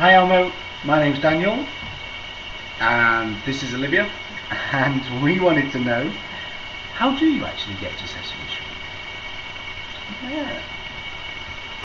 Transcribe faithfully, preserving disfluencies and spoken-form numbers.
Hi Elmo, my name's Daniel and this is Olivia, and we wanted to know, how do you actually get to Sesame Street? Yeah.